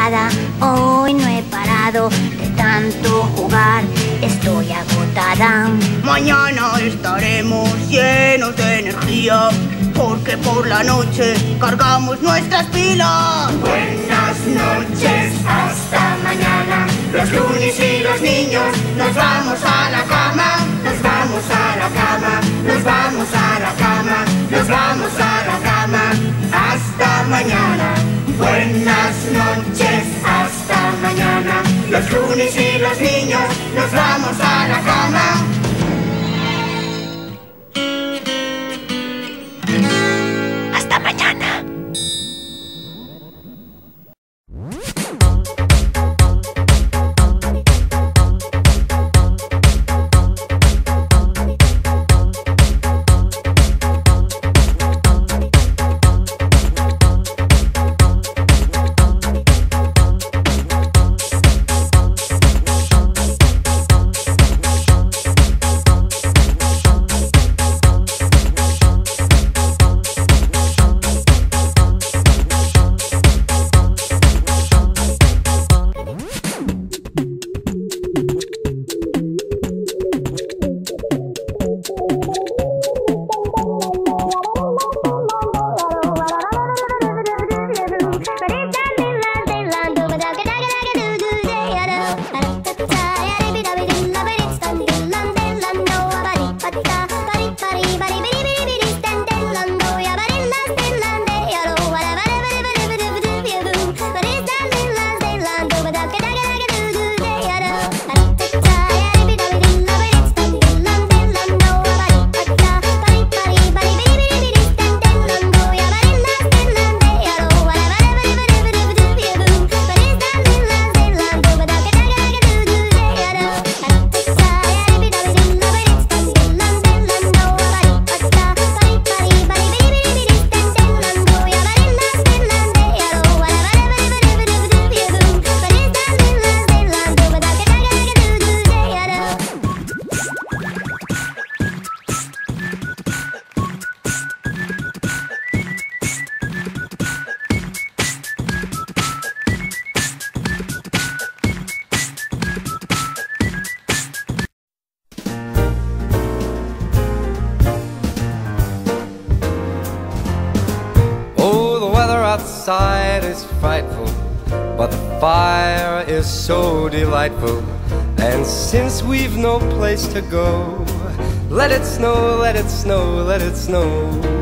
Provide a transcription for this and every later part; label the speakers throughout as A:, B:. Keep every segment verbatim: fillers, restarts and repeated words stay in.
A: cansada, hoy no he parado de tanto jugar, estoy agotada.
B: Mañana estaremos llenos de energía, porque por la noche cargamos nuestras pilas.
C: Buenas noches, hasta mañana. Los Goonies y los niños nos vamos a la cama. Nos vamos a la cama, nos vamos a la cama, nos vamos a la cama. Hasta mañana. Buenas noches, hasta mañana. Los Goonies y los niños nos vamos a la cama.
A: Hasta mañana.
D: Outside is frightful, but the fire is so delightful. And since we've no place to go, let it snow, let it snow, let it snow.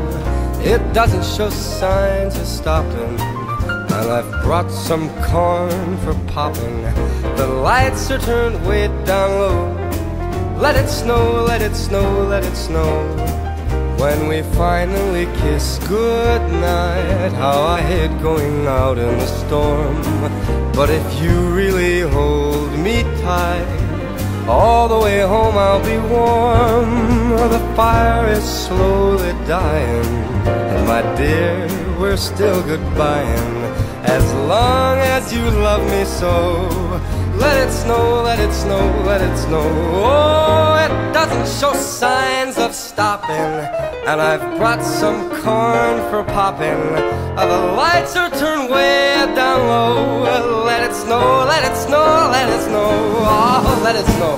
D: It doesn't show signs of stopping, and I've brought some corn for popping. The lights are turned way down low. Let it snow, let it snow, let it snow. When we finally kiss goodnight, how I hate going out in the storm. But if you really hold me tight, all the way home I'll be warm. The fire is slowly dying, and my dear, we're still goodbying. As long as you love me so, let it snow, let it snow, let it snow. Oh, it doesn't show signs of stopping, and I've brought some corn for popping. Uh, the lights are turned way down low. Let it snow, let it snow, let it snow. Oh, let it snow.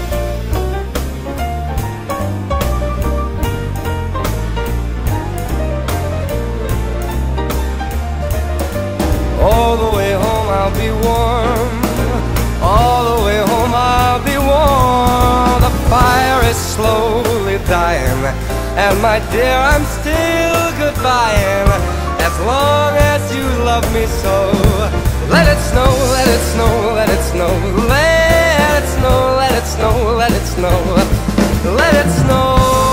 D: All the way home I'll be warm. All the way home I'll be warm. The fire is slowly dying, and my dear, I'm still goodbying. As long as you love me so, let it snow, let it snow, let it snow. Let it snow, let it snow, let it snow. Let it snow.